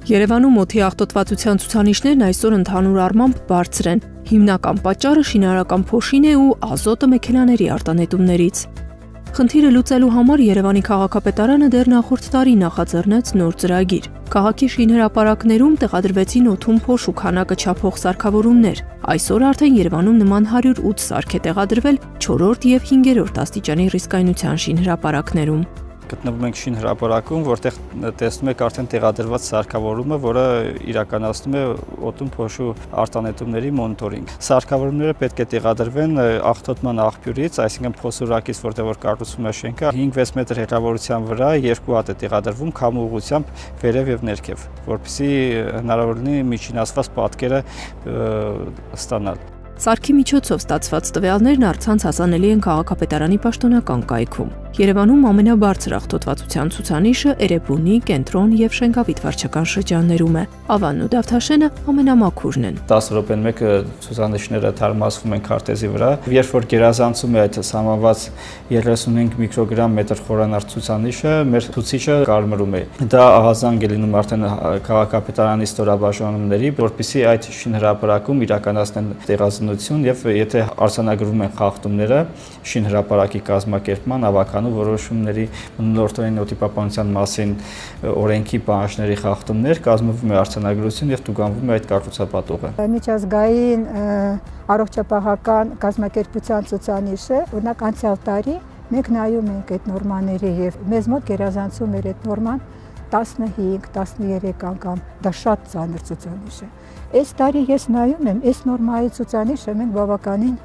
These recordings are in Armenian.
Երևանում օդի աղտոտվածության ցուցանիշներն այսօր ընդհանուր առմամբ բարձր են։ Հիմնական պատճառը շինարարական փոշին է ու ազոտը մեքենաների արտանետումներից։ Խնդիրը լուծելու համար Երևանի քաղաքապետարանը դեռ նախորդ տարի նախաձեռնեց նոր ծրագիր։ Քաղաքի շինհրապարակներում տեղադրվեցին օդում փոշու քանակը չափող սարքավորումներ։ Այսօր արդեն Երևանում նման 108 սարք է տեղադրվել 4-րդ եւ 5-րդ աստիճանի ռիսկայնության շինհրապարակներում։ Գտնվում ենք շինհրապարակում, որտեղ տեսնում եք արդեն տեղադրված սարքավորումը, որը իրականացնում է օդում փոշու արտանետումների մոնիտորինգ։ Սարքավորումները պետք է տեղադրվեն աղտոտման աղբյուրից, այսինքն փոսորակից, որտեղ որ կառուցվում է շենքը, 5-6 մետր հեռավորության վրա երկու հատ է տեղադրվում քամու ուղղությամբ վերև եւ ներքև, որպեսզի հնարավոր լինի միջինացված պատկերը ստանալ։ Սարքի միջոցով ստացված տվյալներն առցանց հասանելի են քաղաքապետարանի պաշտոնական կայքում։ Երևանում ամենաբարձր աղտոտվածության ցուցանիշը Էրեբունի, Կենտրոն եւ Շենգավիթ վարչական շրջաններում է։ Ավանն ու Դավթաշենը ամենամաքուրն են։ 10 րոպեն մեկ ցուցանիշները թարմացվում են քարտեզի վրա։ Երբ որ գերազանցում է այդ սահմանված 35 միկրոգրամ մետր խորանարդ ցուցանիշը, մեր ցուցիչը կարմրում է։ Դա ահազանգ է լինում արդեն քաղաքապետարանի ստորաբաժանումների, որպեսզի այդ շինհրապարակում իրականացնեն տեղազնություն եւ եթե արձանագրվում են խախտումները շինհրապարակի կազմակերպման ավականու որոշումների մնորդային օդի պահպանության մասին օրենքի պահանջների խախտումներ, կազմվում է արձանագրություն եւ տուգանվում է այդ կառուցապատողը։ Միջազգային առողջապահական կազմակերպության ցուցանիշը, օրինակ անցյալ տարի մենք նայում ենք այդ նորմաների եւ մեզ մոտ գերազանցում էր այդ նորման 15-13 անգամ, դա շատ ծանր ցուցանիշ է։ Այս տարի ես նայում եմ, այս նորմայի ցուցանիշը մենք բավականին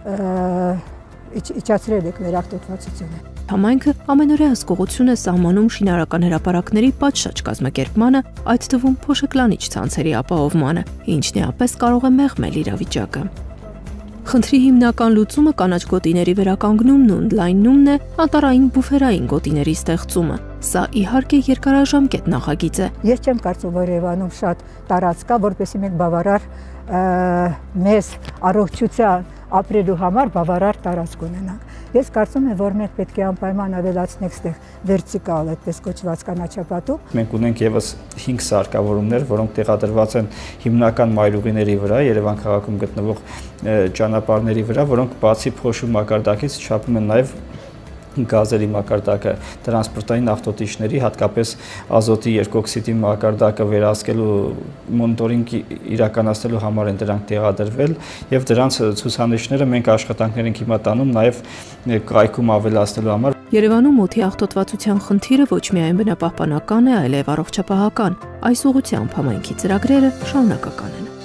իջացրել ենք մեր աղտոտվածությունը։ Համայնքը ամենօրյա հսկողություն է սահմանում շինարարական հրապարակների պատշաճ կազմակերպմանը, այդ թվում փոշեկլանիչ ցանցերի ապահովմանը, ինչն էապես կարող է մեղմել իրավիճակը։ Խնդրի հիմնական լուծումը կանաչ գոտիների վերականգնումն ու ընդլայնումն է, անտառային բուֆերային գոտիների ստեղծումը։ Սա իհարկե երկարաժամկետ նախագիծ է։ Ես չեմ կարծում, որ Երևանում շատ տարածք կա, որպեսզի մենք բավարար մեզ առողջության ապրելու համար բավարար տարածք ունենանք։ Ես կարծում եմ, որ մենք պետք է անպայման ավելացնենք ստեղ վերտիկալ, այդպես կոչված կանաչապատում։ Մենք ունենք եւս 5 սարքավորումներ, որոնք տեղադրված են հիմնական մայրուղիների վրա, Երևան քաղաքում գտնվող ճանապարհների վրա, որոնք բացի փոշու մակարդակից չափում են նաեւ գազերի մակարդակը, տրանսպորտային աղտոտիչների, հատկապես ազոտի երկօքսիդի մակարդակը վերահսկելու մոնիտորինգ իրականացնելու համար են դրանք տեղադրվել եւ դրանց ցուցանիշները մենք աշխատանքներ ենք հիմա տանում նաեւ կայքում ավելացնելու համար։ Երևանում օդի աղտոտվածության խնդիրը ոչ միայն բնապահպանական է, այլև առողջապահական։ Այս ուղղությամբ համայնքի ծրագրերը շարունակական են։